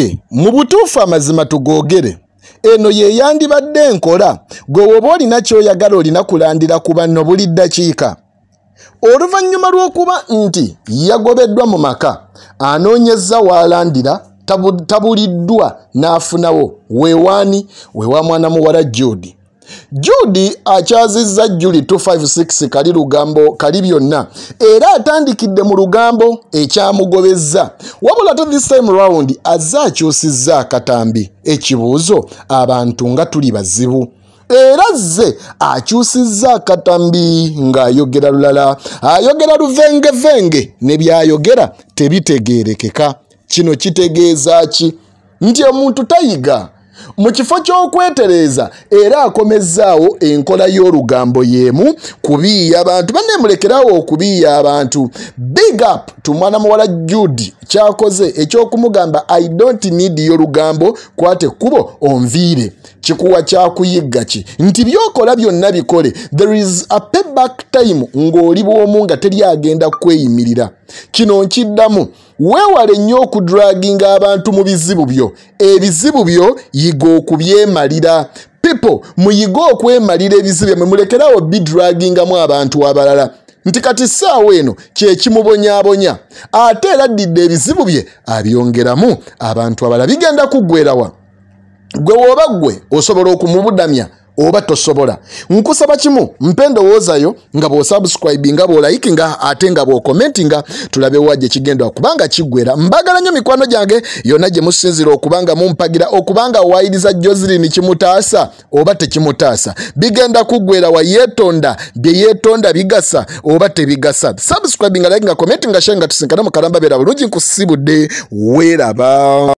Okay, mu butuufu amazima tugogere. Eno ye yandibadde enkola gwe woba olina ky'oyagala olina kulandira ku banno buli ddakiika. Oluvannyuma lw'okuba nti yagobeddwa mu maka anoonyezza w'alandira tabuliddwa n'afunawo weewaani weewa mwana muwala Judy. Judy akyazizza Julie 256 kali lugambo kali byonna era atandikidde mu lugambo ekyamugobezza wabula to this time round azze akyusizza akatambi ekibuuzo abantu nga tuli bazibu era zze akyusizza akatambi ng'ayogera lulala ayogera luvengevenge ne byayogera tebitegeerekeka. Kino kitegeeza ki? Nti omuntu tayiga mu kifo ky'okwetereza era akomezzaawo enkola y'olugambo y'emu kubiiya abantu banneemulekerawo okubiiya abantu. Big up to mwana muwala Judy kyakoze ekyokumugamba I don't need y'olugambo kwate kubo onviire kikuwa kyakuyigga ki nti byokola byonna bikole. There is a payback time ng'oli bw'omu nga teri agenda kweyimirira. Kino nkiddamu weewale nnyo okudraginga abantu mu bizibu byo. Ebizibu byo yiga okubyemalira. People muyiga okwemalira ebizibu byo mulekerawo bidragingamu abantu abalala. Nti kati ssaawa eno kye kimubonyaabonya ate era addidde ebizibu bye abyongeramu abantu abalala bigenda kuggwerawa. Gwe wooba gwe osobola okumubudamya oba tosobola. Nkusaba kimu mpe ndowoozayo nga bw'osubscribinga bw'olayikinga ate nga bw'okomentinga tulabe wajje kigenda okubanga kiggwera. Mbagala nnyo mikwano gyange yonna gye musinzira okubanga mumpagira okubanga wayiriza Joseline kimutaasa oba tekimutaasa. Bigenda kuggwera wa yeetonda bye yeetonda bigasa oba tebigasa. Subscribinga, likinga, commentinga, sharinga tusinkana mu kalamba beera bulungi nkusibudde weeraba.